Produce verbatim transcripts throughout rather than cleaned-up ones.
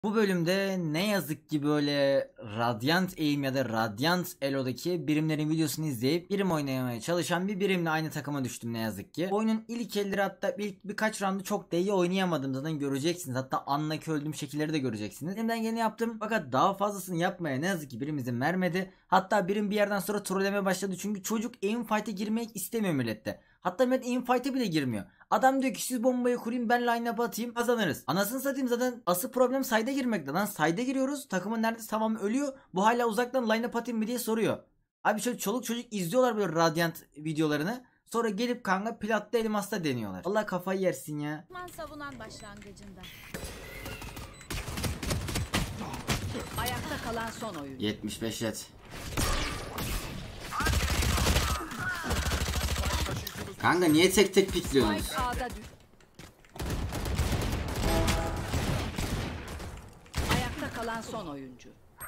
Bu bölümde ne yazık ki böyle Radiant Aim ya da Radiant Elo'daki birimlerin videosunu izleyip birim oynamaya çalışan bir birimle aynı takıma düştüm ne yazık ki. Oyunun ilk elleri, hatta ilk birkaç roundu çok da iyi oynayamadım, zaten göreceksiniz. Hatta anlaki öldüğüm şekilleri de göreceksiniz. Elimden geleni yaptım fakat daha fazlasını yapmaya ne yazık ki birim izin vermedi. Hatta birim bir yerden sonra trollemeye başladı çünkü çocuk aim fight'e girmek istemiyor millette. Hatta millet aim fight'e bile girmiyor. Adam diyor ki siz bombayı kurayım, ben line-up atayım, kazanırız. Anasını satayım, zaten asıl problem side'e girmekte lan. Side'e giriyoruz, takımın neredeyse tamamı ölüyor. Bu hala uzaktan line-up atayım mı diye soruyor. Abi şöyle çoluk çocuk izliyorlar böyle Radiant videolarını. Sonra gelip kanka platta elmasta deniyorlar. Allah kafayı yersin ya. Savunan başlangıcında. Ayakta kalan son oyun. yetmiş beş yet. Kanka niye tek tek pikliyorsunuz? Ayakta kalan son oyuncu.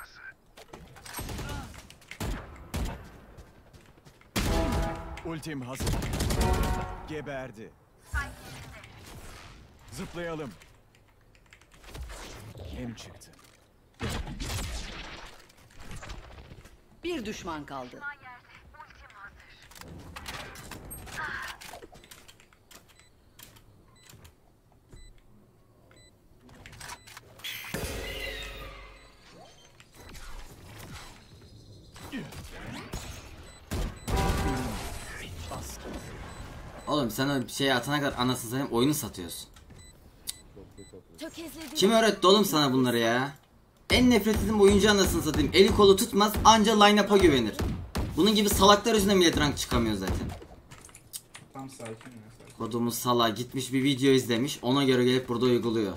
Ultim hazır. Geberdi. Zıplayalım. Hem çıktı. Bir düşman kaldı. Oğlum sen o şey atana kadar anasını satayım oyunu satıyorsun. Tökezledim. Kim öğretti oğlum sana bunları ya? En nefret ettiğim oyuncu anasını satayım. Eli kolu tutmaz, anca line-up'a güvenir. Bunun gibi salaklar yüzünden millet rank çıkamıyor zaten. Tam sakin ya, sakin. Kodumuz sala gitmiş bir video izlemiş, ona göre gelip burada uyguluyor.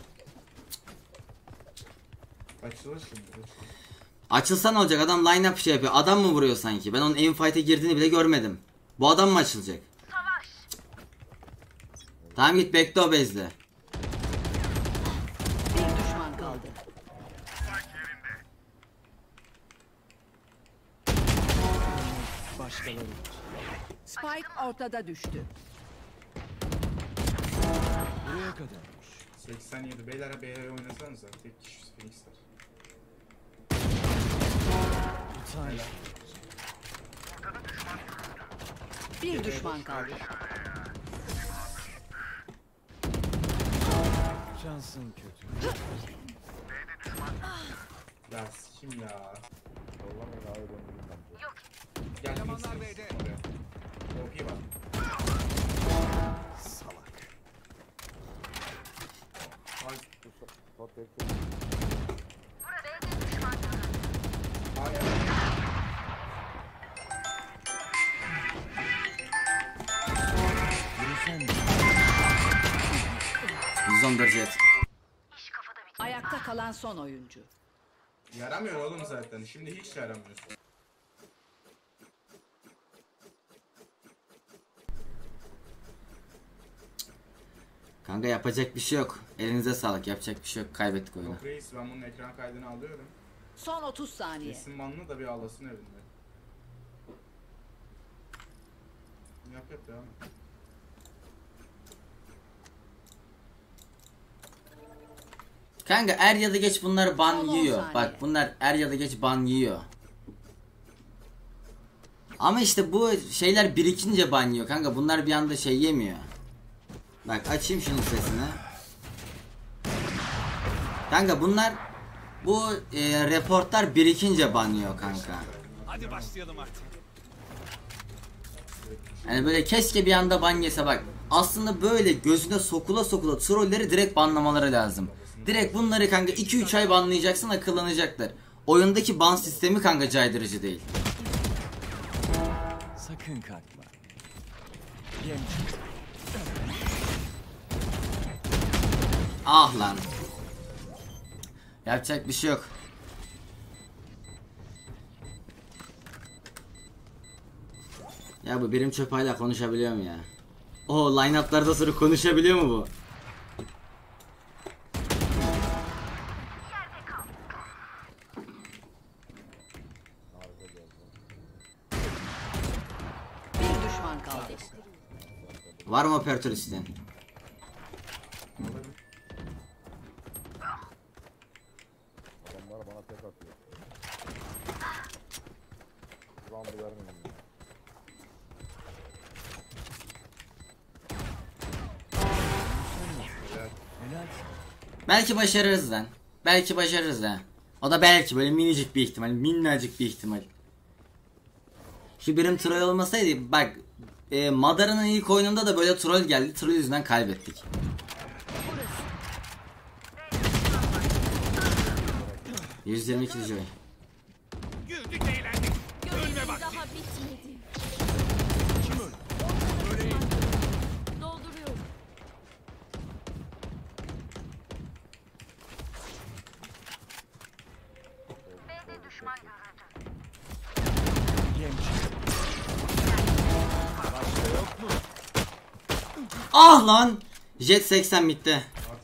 Açılır şimdi. Açılsa ne olacak? Adam line-up şey yapıyor. Adam mı vuruyor sanki? Ben onun aim fight'e girdiğini bile görmedim. Bu adam mı açılacak? Tamam git bekle o bezle. Bir düşman kaldı. Başkaları. Spike ortada düştü. Buraya kadarmış. seksen yedi. Beyler B'ye oynasanıza. Tek kişi Phoenix'ler. Utanç. Bir düşman kaldı. Şansın kötü. Ya kim ya? Gel Phoenix'ler oraya. O P var. Salak. Ay. Hayır. yüz on dört jet. Ayakta kalan son oyuncu. Yaramıyor oğlum zaten. Şimdi hiç yaramıyorsun. Kanka yapacak bir şey yok. Elinize sağlık, yapacak bir şey yok. Kaybettik oyunu. Yok reis, ben bunun ekran kaydını alıyorum. Son otuz saniye. Resim banını da bir ağlasın evinde. Yap yap devam et. Kanka er ya da geç bunlar ban Son on yiyor. saniye. Bak bunlar er ya da geç ban yiyor. Ama işte bu şeyler birikince ban yiyor kanka. Bunlar bir anda şey yemiyor. Bak açayım şunun sesini. Kanka bunlar bu e, reportlar birikince ban yiyor kanka. Hadi başlayalım artık. Yani böyle keşke bir anda ban yese bak. Aslında böyle gözüne sokula sokula trolleri direkt banlamaları lazım. Direkt bunları kanka iki üç ay banlayacaksın, akıllanacaklar. Oyundaki ban sistemi kanka caydırıcı değil. Sakın kalkma. Yem çıktı. Ah lan. Yapacak bir şey yok. Ya bu birim çöp hala konuşabiliyor mu ya? O line-up'larda sonra konuşabiliyor mu bu? Bir düşman kaldı. Var mı operatör isteyen? Bunlar bana tek atıyor. Round'u vermeyin. Helal. Belki başarırız lan. Belki başarırız ha. O da belki böyle minicik bir ihtimal. Minnacık bir ihtimal. Şu birim troll olmasaydı bak. E, Madara'nın ilk oyununda da böyle troll geldi. Troll yüzünden kaybettik. yüz yirmi iki Joy. Güldük eğlendik. Görevim daha bitmedi. Dolduruyorum. Yem çıktı. Başka yok mu? Ah lan! Jet seksen bitti.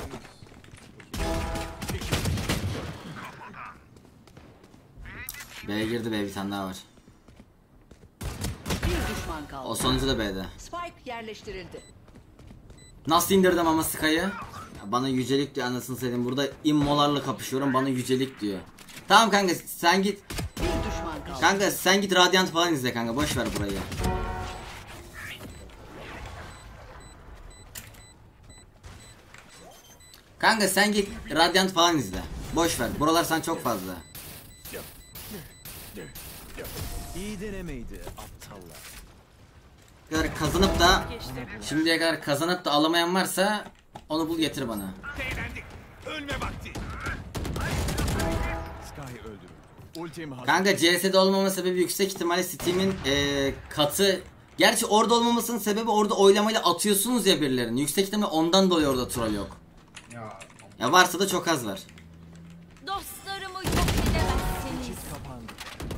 B'ye girdi, B bir tane daha var. Bir düşman kaldı. O sonuncu da B'de. Spike yerleştirildi. Nasıl indirdim ama Sky'ı? Ya bana yücelik diyor, anasını satayım. Burada immolarla kapışıyorum, bana yücelik diyor. Tamam kanka sen git. Bir düşman kaldı. Kanka sen git Radiant falan izle kanka, boş ver burayı. Kanka sen git Radiant falan izle. Boş ver. Buralar sana çok fazla. İyi denemeydi aptallar. kadar kazanıp da şimdiye kadar kazanıp da alamayan varsa onu bul getir bana. Eğlendik. Ölme vakti. Sky öldürüldü. Ultim hazır. Kanka C S'de olmama sebebi yüksek ihtimalle Steam'in eee, katı. Gerçi orada olmamasının sebebi orada oylamayla atıyorsunuz ya birilerini. Yüksek ihtimalle ondan dolayı orada troll yok. Ya Ya varsa da çok az var. Dostlarımı yok edemezsiniz. Çift kapandı.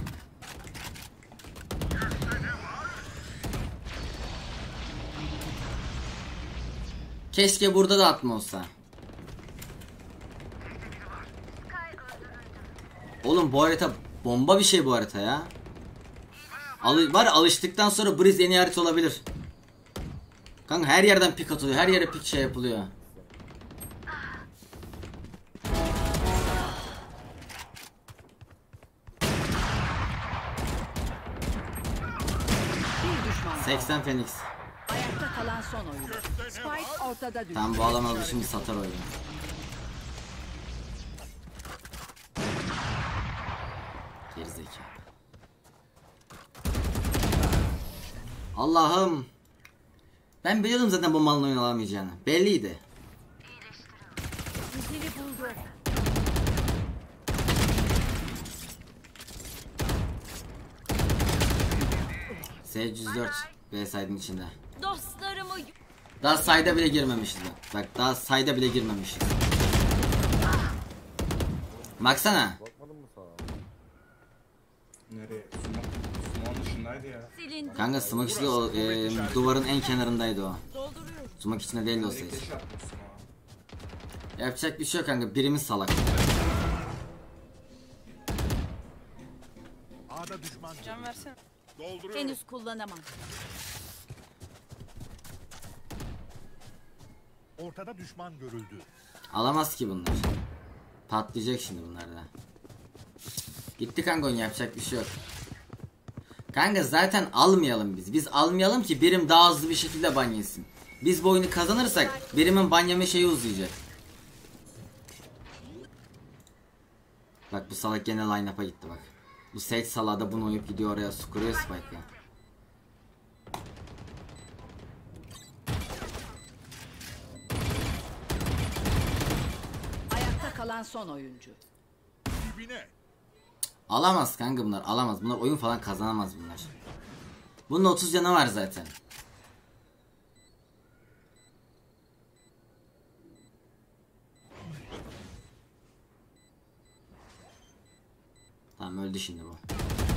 Keşke burada da atma olsa. Oğlum bu harita bomba bir şey bu harita ya. Alı var ya, alıştıktan sonra Breeze en iyi harita olabilir. Kanka her yerden pik atılıyor, her yere pik şey yapılıyor. Bir düşman kaldı. seksen Phoenix. Ayakta kalan son oyuncu. Spike ortada düştü. Tam bu alan aldı, şimdi satar oyunu. Gerizekalı. Allah'ım. Ben biliyordum zaten bu malın oyun alamayacağını. Belliydi. Zili buldu. S yüz dört B side'ın içinde. Dostlarımı yok. Daha sayda bile girmemişiz lan. Bak daha sayda bile girmemişiz. Baksana. bakmadın mı sağa? Nereye? Suman, Suman dışındaydı ya. Silindi. Kanka smoke içinde o e, duvarın en kenarındaydı o. Dolduruyorum. Smoke içinde değildi o ses. Keş attım Suman'a. Yapacak bir şey yok kanka. Birimiz salak. A'da düşman. Can versene. Henüz kullanamam. Ortada düşman görüldü. Alamaz ki bunlar. Patlayacak şimdi bunlar da. Gitti kanka, oyun yapacak bir şey yok. Kanka zaten almayalım biz. Biz almayalım ki birim daha hızlı bir şekilde ban yesin. Biz bu oyunu kazanırsak birimin ban yeme şeyi uzayacak. Bak bu salak gene line-up'a gitti bak. Bu Sage salağı da bunu oyup gidiyor oraya, su kuruyor Spike'la. Ayakta kalan son oyuncu. Dibine. Alamaz kanka bunlar, alamaz. Bunlar oyun falan kazanamaz bunlar. Bunun otuz canı var zaten. Tamam öldü şimdi bu.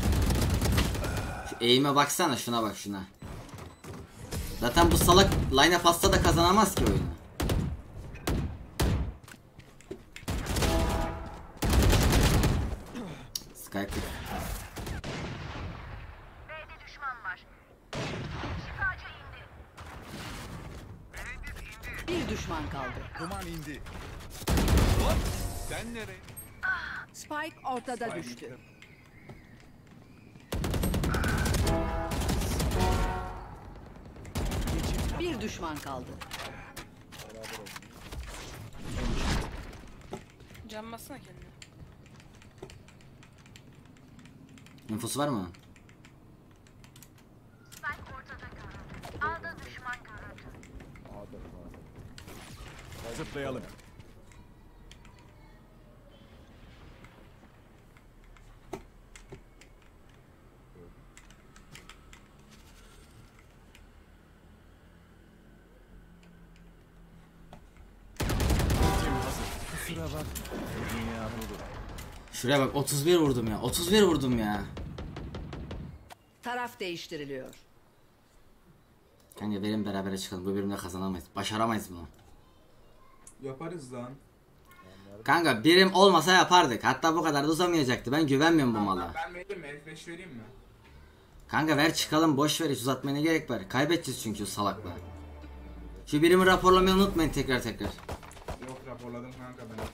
Şu eğime baksana, şuna bak şuna. Zaten bu salak line pasta da kazanamaz ki oyunu. Skype. Bir düşman kaldı. Duman indi. Sen nereye? Spike ortada düştü. Bir düşman kaldı. Can bassana kendine. Infosu var mı? Zıplayalım. Ultim hazır. Kusura bak. Dünya budur. Şuraya bak otuz bir vurdum ya. otuz bir vurdum ya. Taraf değiştiriliyor. Kanka verin beraber çıkalım. Bu bölümde kazanamayız. Başaramayız bunu. Yaparız lan. Kanka birim olmasa yapardık. Hatta bu kadar da uzamayacaktı. Ben güvenmiyorum bu mala. Ben veririm mi? F beş vereyim mi? Kanka ver çıkalım. Boş ver. Hiç uzatmaya ne gerek var. Kaybedeceğiz çünkü salakla. Şu birimi raporlamayı unutmayın tekrar tekrar. Yok raporladım kanka ben.